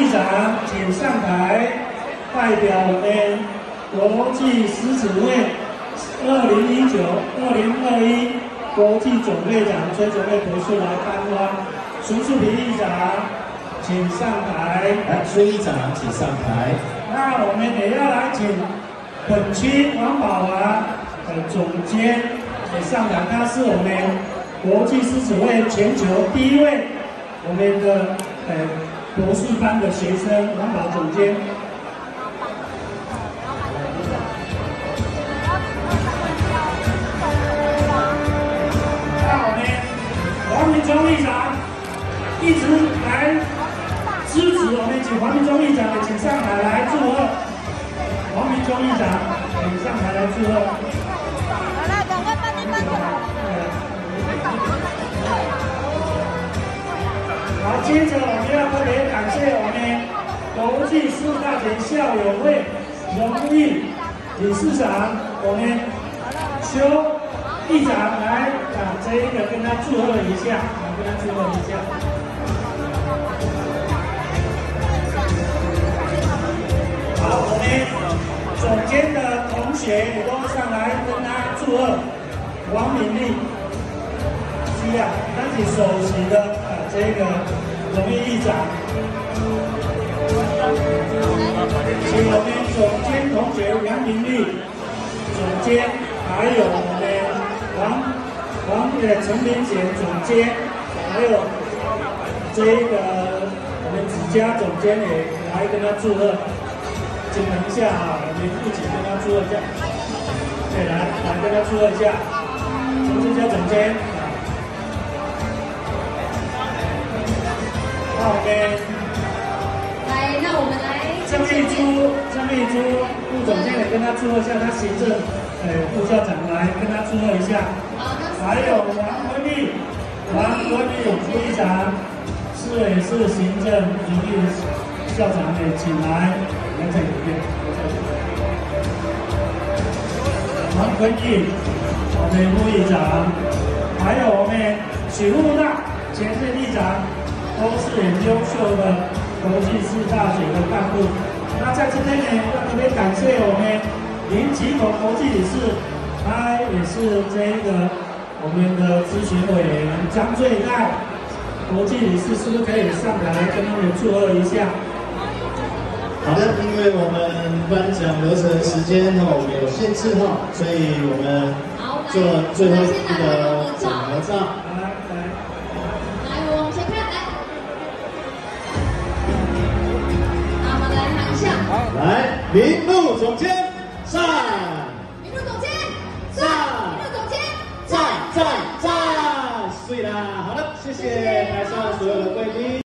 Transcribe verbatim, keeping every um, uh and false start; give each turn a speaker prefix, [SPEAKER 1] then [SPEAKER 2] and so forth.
[SPEAKER 1] 议长请上台，代表我们国际狮子会二零一九、二零二一国际总会长崔总会博士来参观。苏树平议长，请上台。
[SPEAKER 2] 来，崔议长，请上台。
[SPEAKER 1] 那我们也要来请本区环保啊的总监也上台，他是我们国际狮子会全球第一位我们的呃博士班的学生环保总监。那我们黄明忠议长一直来支持我们，请黄明忠议长也请上台来祝贺。黄明忠议长，请上台来祝贺。
[SPEAKER 3] 来来，赶快帮你们。
[SPEAKER 1] 好，接着我们要特别感谢我们国际师大学校友会荣誉理事长，我们邱议长来啊，这一个跟他祝贺一下，来跟他祝贺一下。好，我们总监的同学也都上来跟他祝贺。王敏丽需要担起首席的啊这个荣誉议长，请我们总监同学杨敏丽总监，还有我们王王呃陈明贤总监，还有这个我们子佳总监也来跟他祝贺。请等一下啊，我们一起跟他祝贺一下。对，来来跟他祝贺一下，陈志佳总监。那我们
[SPEAKER 3] 来，那我们来。
[SPEAKER 1] 张丽珠，张丽珠副总监也跟他祝贺一下，他行政呃副校长来跟他祝贺一下。
[SPEAKER 3] 好，那
[SPEAKER 1] 还有王文丽，王文丽副议长，市委市行政荣誉校长也请来。来这里边，王坤义，我们副议长，还有我们许富大前任议长，都是很优秀的国际师大学的干部。那在这边呢，要特别感谢我们林奇同国际理事，他也是这个我们的咨询委员张最爱国际理事，是不是可以上台跟他们祝贺一下？
[SPEAKER 2] 好的，因为我们颁奖流程时间哈，我们有限制哈，所以我们做最后一个整合照。
[SPEAKER 1] 来来，
[SPEAKER 3] 来，我往前看，来。好，我们来航向。
[SPEAKER 2] 来，林路总监上。
[SPEAKER 3] 林路总监
[SPEAKER 2] 上。
[SPEAKER 3] 林路总监
[SPEAKER 2] 赞赞赞，对啦，好了，谢谢台上所有的贵宾。